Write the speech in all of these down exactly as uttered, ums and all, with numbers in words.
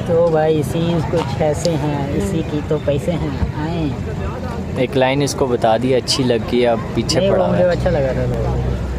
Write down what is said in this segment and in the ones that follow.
तो भाई सीन्स कुछ ऐसे हैं, इसी की तो पैसे हैं आए। एक लाइन इसको बता दी, अच्छी लगी, अब पीछे पड़ा मुझे है। अच्छा लगा था।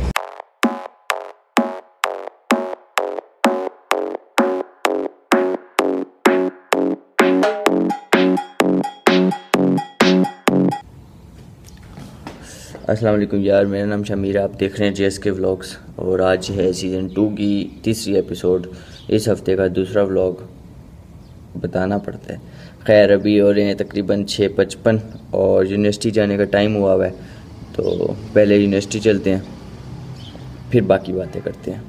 अस्सलाम वालेकुम यार, मेरा नाम शमीर, आप देख रहे हैं जे एस के व्लॉग्स और आज है सीज़न टू की तीसरी एपिसोड। इस हफ्ते का दूसरा व्लॉग बताना पड़ता है। खैर अभी हो रहे हैं तकरीबन छः पचपन और यूनिवर्सिटी जाने का टाइम हुआ हुआ है, तो पहले यूनिवर्सिटी चलते हैं फिर बाकी बातें करते हैं।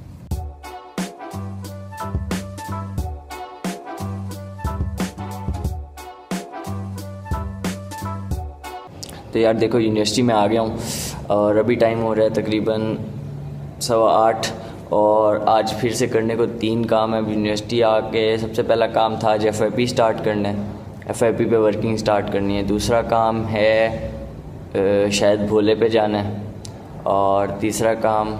तो यार देखो यूनिवर्सिटी में आ गया हूँ और अभी टाइम हो रहा है तकरीबन सवा आठ और आज फिर से करने को तीन काम है। यूनिवर्सिटी आके सबसे पहला काम था आज एफ आई पी स्टार्ट करना है, एफ आई पी पे वर्किंग स्टार्ट करनी है। दूसरा काम है शायद भोले पे जाना है और तीसरा काम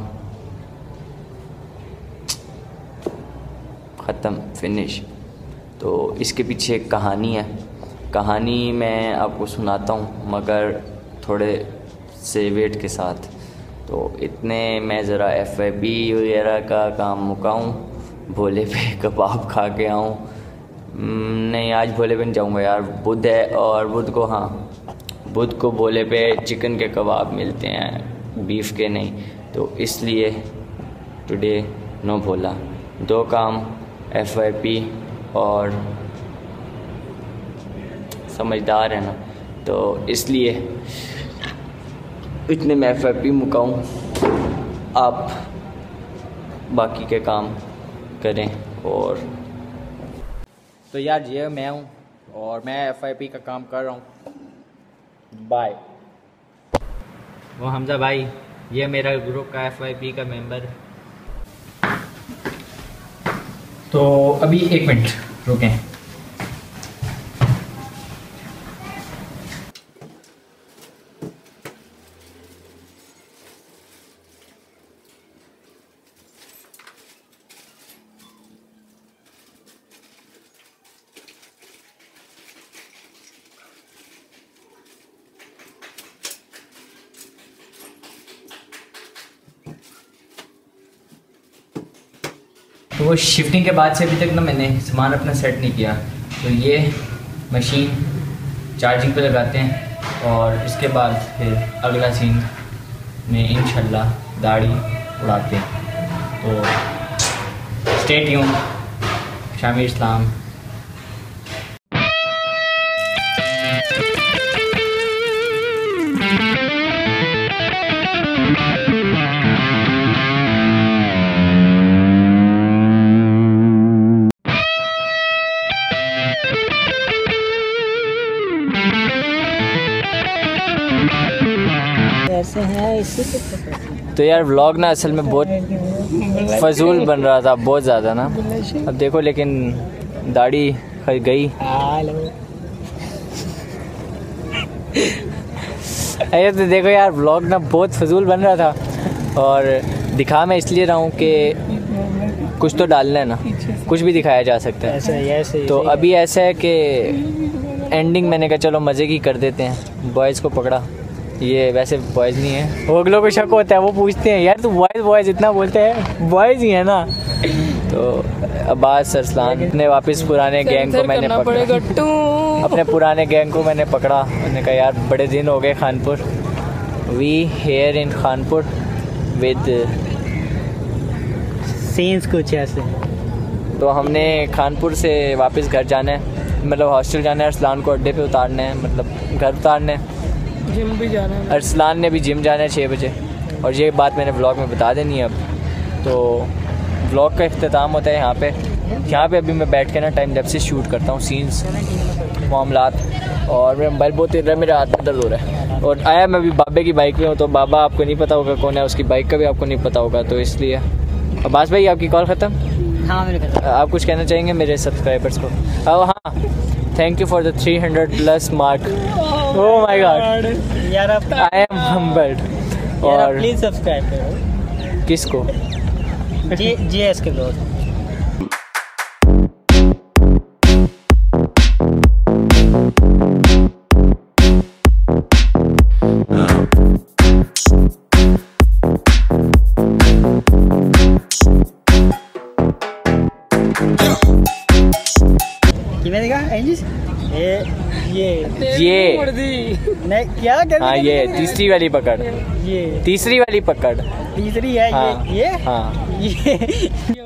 ख़त्म, फिनिश। तो इसके पीछे एक कहानी है, कहानी मैं आपको सुनाता हूँ मगर थोड़े से वेट के साथ। तो इतने मैं ज़रा एफ आई पी वगैरह का काम मुकाऊँ, भोले पे कबाब खा के आऊँ। नहीं आज भोले पे नहीं जाऊँगा यार, बुध है और बुध को हाँ बुध को भोले पे चिकन के कबाब मिलते हैं, बीफ के नहीं, तो इसलिए टुडे नो भोला। दो काम एफ आई पी और समझदार है ना, तो इसलिए इतने में एफ आई पी मुकाऊँ, आप बाकी के काम करें। और तो यार ये मैं हूँ और मैं एफ आई पी का काम कर रहा हूँ। बाय। वो हमजा भाई, ये मेरा ग्रुप का एफ आई पी का मेंबर। तो अभी एक मिनट रुकें। तो वो शिफ्टिंग के बाद से अभी तक ना मैंने सामान अपना सेट नहीं किया। तो ये मशीन चार्जिंग पे लगाते हैं और इसके बाद फिर अगला सीन में इंशाल्लाह दाढ़ी उड़ाते हैं। तो स्टे ट्यून, शामिर इस्लाम। ऐसे हैं इसी के। तो यार व्लॉग ना असल में बहुत फजूल बन रहा था, बहुत ज़्यादा ना। अब देखो लेकिन दाढ़ी गई। अरे तो देखो यार व्लॉग ना बहुत फजूल बन रहा था और दिखा मैं इसलिए रहा हूँ कि कुछ तो डालना है ना, कुछ भी दिखाया जा सकता है। ऐसे ऐसे तो अभी ऐसा है कि एंडिंग मैंने कहा चलो मज़े की कर देते हैं। बॉयज़ को पकड़ा, ये वैसे बॉयज़ नहीं है, वो अगलों को शक होता है, वो पूछते हैं यार तू बॉयज़ बॉयज़ इतना बोलते हैं, बॉयज़ ही है ना। तो अब्बास अरसलान ने वापस पुराने गैंग को मैंने पकड़ा, अपने पुराने गैंग को मैंने पकड़ा। मैंने कहा यार बड़े दिन हो गए Khanpur, we here in Khanpur with scenes कुछ ऐसे। तो हमने खानपुर से वापस घर जाना है, मतलब हॉस्टल जाना है, अरसलान को अड्डे पे उतारना है, मतलब घर उतारना है। जिम भी जाना है, अरसलान ने भी जिम जाना है छः बजे। और ये बात मैंने व्लॉग में बता देनी है अब। तो व्लॉग का इख्तिताम होता है यहाँ पे। यहाँ पे अभी मैं बैठ के ना टाइम लैप्स से शूट करता हूँ सीन्स, मामलात। और मेरा मोबाइल बहुत तेज रहा है, मेरे हाथ में दर्द हो रहा है। और आया मैं अभी बाबे की बाइक में हूँ, तो बाबा आपको नहीं पता होगा कौन है, उसकी बाइक का भी आपको नहीं पता होगा, तो इसलिए। अब्बास भाई आपकी कॉल ख़त्म? हाँ मेरे आप कुछ कहना चाहेंगे मेरे सब्सक्राइबर्स को? oh, हाँ, thank you for the three hundred plus mark. Oh my god यार, आई एम हम्बल्ड। और प्लीज सब्सक्राइब करो। किसको? जी जी एस के दोस्त। कितने का एंजिस ये ये ये नहीं क्या कर हाँ ये तीसरी वाली पकड़, ये तीसरी वाली पकड़। तीसरी है हाँ, ये ये हाँ ये